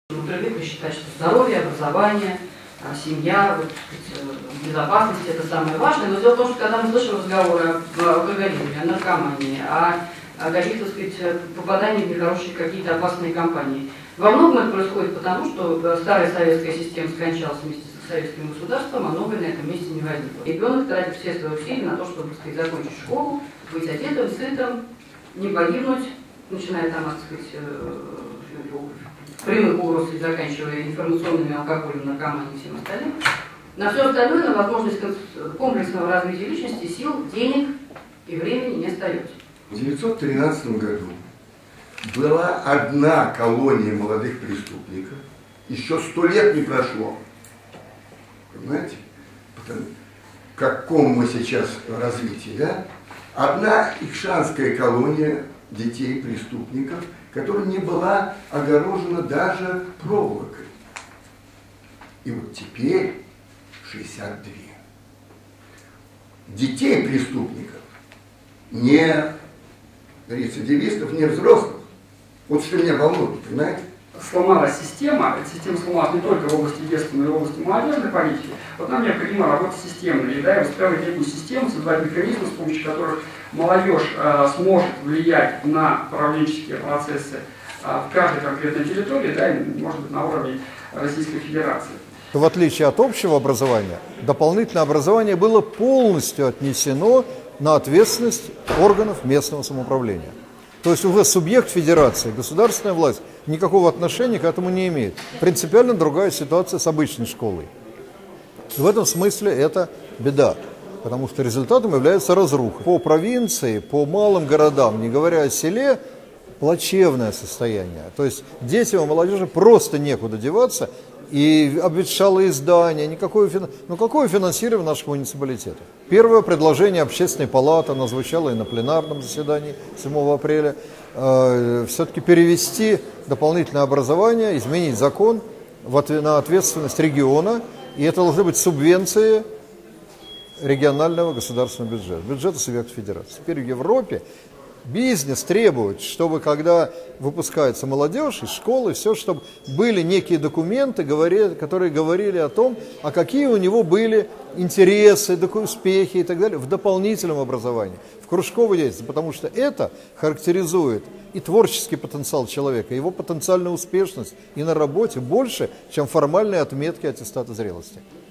Привыкли считать, что здоровье, образование, семья, безопасность – это самое важное. Но дело в том, что когда мы слышим разговоры об алкоголизме, о наркомании, о каких-то, так сказать, попадании в нехорошие какие-то опасные компании, во многом это происходит потому, что старая советская система скончалась вместе с советским государством, а новая на этом месте не возникла. Ребенок тратит все свои усилия на то, чтобы, так сказать, закончить школу, быть одетым, сытым, не погибнуть, начиная там, так сказать, прямых угроз, заканчивая информационными, алкоголем, наркоманией и всем остальным. На все остальное, на возможность комплексного развития личности, сил, денег и времени не остается. В 1913 году была одна колония молодых преступников, еще 100 лет не прошло. Понимаете? В каком мы сейчас развитии, да? Одна икшанская колония детей преступников, которая не была огорожена даже проволокой. И вот теперь 62. Детей преступников, не рецидивистов, не взрослых. Вот что меня волнует, понимаете? Сломалась система, эта система сломалась не только в области детства, но и в области молодежной политики. Вот нам необходимо работать системно, и выстраивать некую систему, создавать механизмы, с помощью которых молодежь сможет влиять на управленческие процессы в каждой конкретной территории, да, и, может быть, на уровне Российской Федерации. В отличие от общего образования, дополнительное образование было полностью отнесено на ответственность органов местного самоуправления. То есть уже субъект федерации, государственная власть, никакого отношения к этому не имеет. Принципиально другая ситуация с обычной школой. В этом смысле это беда, потому что результатом является разруха. По провинции, по малым городам, не говоря о селе, плачевное состояние. То есть детям и молодежи просто некуда деваться, и обветшалые здания, какое финансирование наших муниципалитетов? Первое предложение Общественной палаты, оно звучало и на пленарном заседании 7 апреля, все-таки перевести дополнительное образование, изменить закон на ответственность региона, и это должны быть субвенции регионального государственного бюджета, бюджета субъекта федерации. Теперь в Европе бизнес требует, чтобы когда выпускается молодежь из школы, все, чтобы были некие документы, которые говорили о том, а какие у него были интересы, успехи и так далее в дополнительном образовании, в кружковой деятельности, потому что это характеризует и творческий потенциал человека, его потенциальную успешность и на работе больше, чем формальные отметки аттестата зрелости.